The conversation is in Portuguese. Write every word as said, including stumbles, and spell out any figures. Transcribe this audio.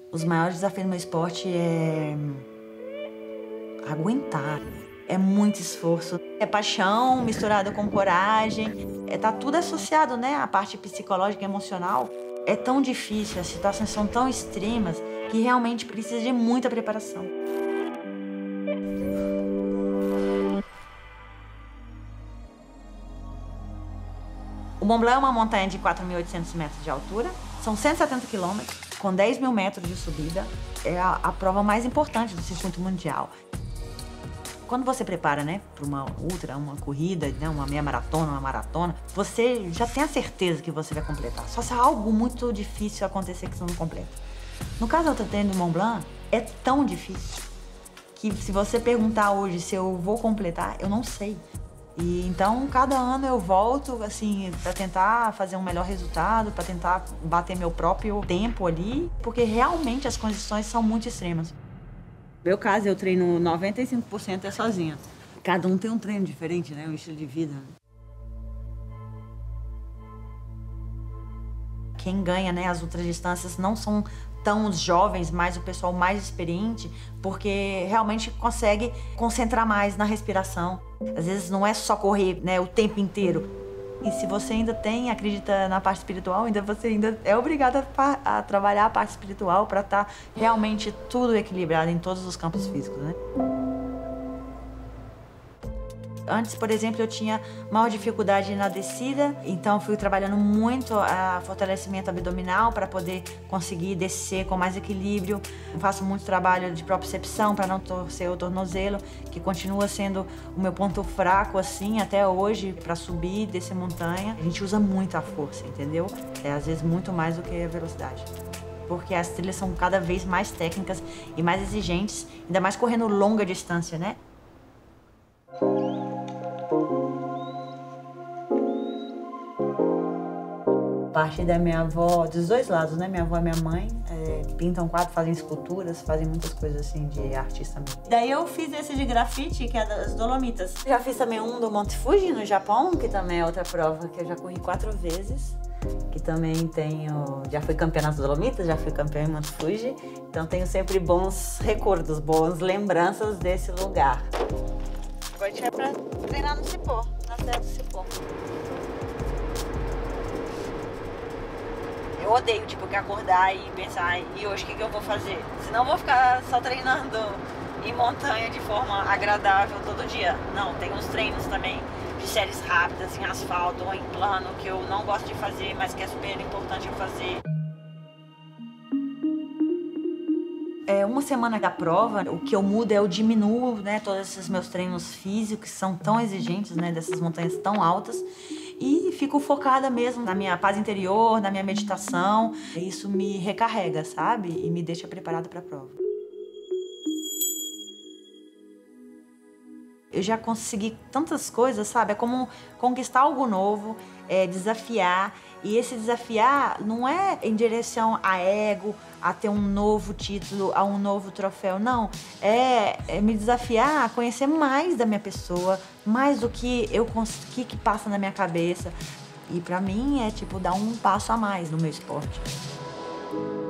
Os maiores desafios do meu esporte é aguentar. É muito esforço. É paixão misturada com coragem. É, tá tudo associado, né? A parte psicológica e emocional. É tão difícil, as situações são tão extremas que realmente precisa de muita preparação. O Mont Blanc é uma montanha de quatro mil e oitocentos metros de altura. São cento e setenta quilômetros, com dez mil metros de subida. É a, a prova mais importante do circuito mundial. Quando você prepara, né, para uma ultra, uma corrida, né, uma meia maratona, uma maratona, você já tem a certeza que você vai completar. Só se algo muito difícil acontecer que você não completa. No caso do treino do Mont Blanc, é tão difícil que se você perguntar hoje se eu vou completar, eu não sei. E então, cada ano eu volto, assim, para tentar fazer um melhor resultado, para tentar bater meu próprio tempo ali, porque realmente as condições são muito extremas. No meu caso, eu treino noventa e cinco por cento é sozinha. Cada um tem um treino diferente, né? Um estilo de vida. Quem ganha, né, as ultradistâncias não são tão os jovens, mas o pessoal mais experiente, porque realmente consegue concentrar mais na respiração. Às vezes não é só correr, né, o tempo inteiro. E se você ainda tem, acredita na parte espiritual, ainda você ainda é obrigado a, a trabalhar a parte espiritual para estar realmente tudo equilibrado em todos os campos físicos, né? Antes, por exemplo, eu tinha maior dificuldade na descida, então fui trabalhando muito a fortalecimento abdominal para poder conseguir descer com mais equilíbrio. Eu faço muito trabalho de propriocepção para não torcer o tornozelo, que continua sendo o meu ponto fraco assim até hoje para subir e descer montanha. A gente usa muito a força, entendeu? É às vezes muito mais do que a velocidade. Porque as trilhas são cada vez mais técnicas e mais exigentes, ainda mais correndo longa distância, né? Parte da minha avó, dos dois lados, né? Minha avó e minha mãe é, pintam quadros, fazem esculturas, fazem muitas coisas assim de artista mesmo. Daí eu fiz esse de grafite, que é das Dolomitas. Já fiz também um do Monte Fuji, no Japão, que também é outra prova que eu já corri quatro vezes. Que também tenho... Já fui campeã nas Dolomitas, já fui campeã em Monte Fuji. Então tenho sempre bons recordos, boas lembranças desse lugar. Agora a gente vai pra treinar no Cipó, na Serra do Cipó. Eu odeio, tipo, que acordar e pensar, e hoje o que, que eu vou fazer? Senão eu vou ficar só treinando em montanha de forma agradável todo dia. Não, tem uns treinos também de séries rápidas, em asfalto ou em plano, que eu não gosto de fazer, mas que é super importante eu fazer. É, uma semana da prova, o que eu mudo é eu diminuo, né, todos esses meus treinos físicos, que são tão exigentes, né, dessas montanhas tão altas, e fico focada mesmo na minha paz interior, na minha meditação. Isso me recarrega, sabe? E me deixa preparada para a prova. Eu já consegui tantas coisas, sabe? É como conquistar algo novo, é desafiar. E esse desafiar não é em direção a ego, a ter um novo título, a um novo troféu. Não, é, é me desafiar a conhecer mais da minha pessoa, mais do que eu consegui, que passa na minha cabeça. E pra mim é tipo dar um passo a mais no meu esporte.